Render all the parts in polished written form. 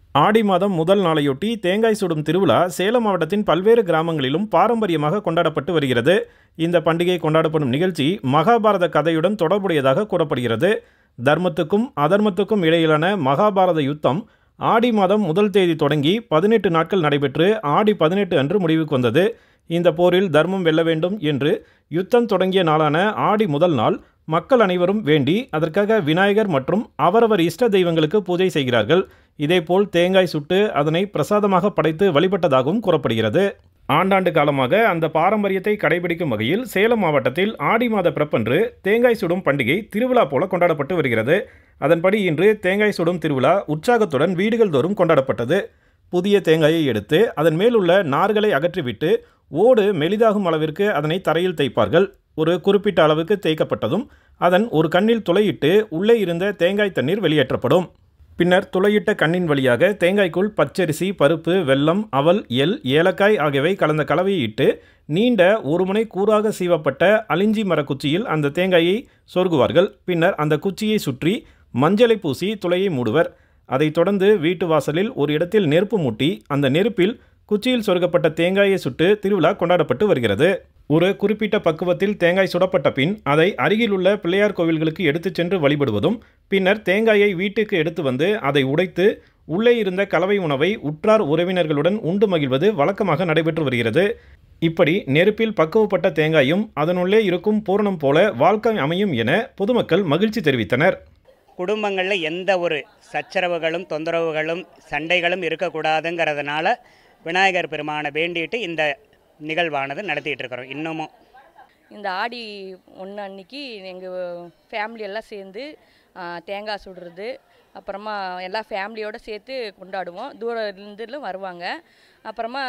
ஆடி மாதம் முதல் நாளையொட்டி தேங்காய் சுடும் திருவிழா சேலம் மாவட்டத்தின் பல்வேறு கிராமங்களிலும் பாரம்பரியமாக கொண்டாடப்பட்டு வருகிறது. இந்த பண்டிகை கொண்டாடப்படும் நிகழ்ச்சி மகாபாரத கதையுடன் தொடர்புடையதாக கூறப்படுகிறது. தர்மத்துக்கும் அதர்மத்துக்கும் இடையிலான மகாபாரத யுத்தம் ஆடி மாதம் முதல் தேதி தொடங்கி 18 நாட்கள் நடைபெற்று ஆடி 18 அன்று முடிவுக்கு வந்தது. இந்த போரில் தர்மம் வெல்ல வேண்டும் என்று யுத்தம் தொடங்கிய நாளான ஆடி முதல் நாள் மக்கள் அனைவரும் வேண்டி அதற்காக விநாயகர் மற்றும் அவரவர் இஷ்ட தெய்வங்களுக்கு பூஜை செய்கிறார்கள். இதேபோல் தேங்காய் சுட்டு அதனை பிரசாதமாக படைத்து வழிபட்டதாகவும் கூறப்படுகிறது. ஆண்டாண்டு காலமாக அந்த பாரம்பரியத்தை கடைபிடிக்கும் வகையில் சேலம் மாவட்டத்தில் ஆடி மாத பிறப்பன்று தேங்காய் சுடும் பண்டிகை திருவிழா போல கொண்டாடப்பட்டு வருகிறது. அதன்படி இன்று தேங்காய் சுடும் திருவிழா உற்சாகத்துடன் வீடுகள் தோறும் கொண்டாடப்பட்டது. புதிய தேங்காயை எடுத்து அதன் மேலுள்ள நார்களை அகற்றிவிட்டு ஓடு மெலிதாகும் அளவிற்கு அதனை தரையில் தேய்ப்பார்கள். ஒரு குறிப்பிட்ட அளவுக்கு தேய்க்கப்பட்டதும் அதன் ஒரு கண்ணில் துளையிட்டு உள்ளே இருந்த தேங்காய் தண்ணீர் வெளியேற்றப்படும். பின்னர் துளையிட்ட கண்ணின் வழியாக தேங்காய்க்குள் பச்சரிசி, பருப்பு, வெல்லம், அவல், எள், ஏலக்காய் ஆகியவை கலந்த கலவையை இட்டு நீண்ட ஒரு முனை கூராக சீவப்பட்ட அலிஞ்சி மர குச்சியில் அந்த தேங்காயை சொருகுவார்கள். பின்னர் அந்த குச்சியை சுற்றி மஞ்சளை பூசி துளையை மூடுவர். அதைத் தொடர்ந்து வீட்டு வாசலில் ஒரு இடத்தில் நெருப்பு மூட்டி அந்த நெருப்பில் குச்சியில் சொருகப்பட்ட தேங்காயை சுட்டு திருவிழா கொண்டாடப்பட்டு வருகிறது. ஒரு குறிப்பிட்ட பக்குவத்தில் தேங்காய் சுடப்பட்ட பின் அதை அருகிலுள்ள பிள்ளையார் கோவில்களுக்கு எடுத்துச் சென்று வழிபடுவதும் பின்னர் தேங்காயை வீட்டுக்கு எடுத்து வந்து அதை உடைத்து உள்ளே இருந்த கலவை உணவை உற்றார் உறவினர்களுடன் உண்டு மகிழ்வது வழக்கமாக நடைபெற்று வருகிறது. இப்படி நெருப்பில் பக்குவப்பட்ட தேங்காயும் அதனுள்ளே இருக்கும் பூரணம் போல வாழ்க்கை அமையும் என பொதுமக்கள் மகிழ்ச்சி தெரிவித்தனர். குடும்பங்களில் எந்த ஒரு சச்சரவுகளும் தொந்தரவுகளும் சண்டைகளும் இருக்கக்கூடாதுங்கிறதுனால விநாயகர் பெருமானை வேண்டிட்டு இந்த நிகழ்வானது நடத்திட்டு இருக்கிறோம். இன்னமும் இந்த ஆடி 1 அன்னைக்கு எங்கள் ஃபேமிலியெல்லாம் சேர்ந்து தேங்காய் சுடுறது, அப்புறமா எல்லா ஃபேமிலியோடு சேர்த்து கொண்டாடுவோம். தூரத்துலேருந்துலாம் வருவாங்க. அப்புறமா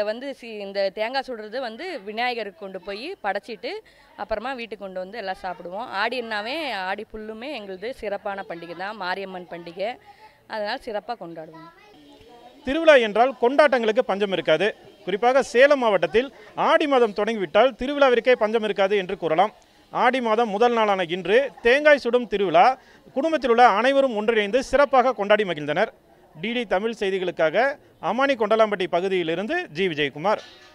இந்த தேங்காய் சுடுறது விநாயகருக்கு கொண்டு போய் படைச்சிட்டு அப்புறமா வீட்டுக்கு கொண்டு வந்து எல்லாம் சாப்பிடுவோம். ஆடினாவே ஆடி புல்லுமே எங்களுது சிறப்பான பண்டிகை தான், மாரியம்மன் பண்டிகை. அதனால் சிறப்பாக கொண்டாடுவோம். திருவிழா என்றால் கொண்டாட்டங்களுக்கு பஞ்சம் இருக்காது. குறிப்பாக சேலம் மாவட்டத்தில் ஆடி மாதம் தொடங்கிவிட்டால் திருவிழாவிற்கே பஞ்சம் இருக்காது என்று கூறலாம். ஆடி மாதம் முதல் நாளான இன்று தேங்காய் சுடும் திருவிழா குடும்பத்தில் உள்ள அனைவரும் ஒன்றிணைந்து சிறப்பாக கொண்டாடி மகிழ்ந்தனர். டிடி தமிழ் செய்திகளுக்காக அமானி கொண்டலாம்பட்டி பகுதியிலிருந்து ஜி. விஜயகுமார்.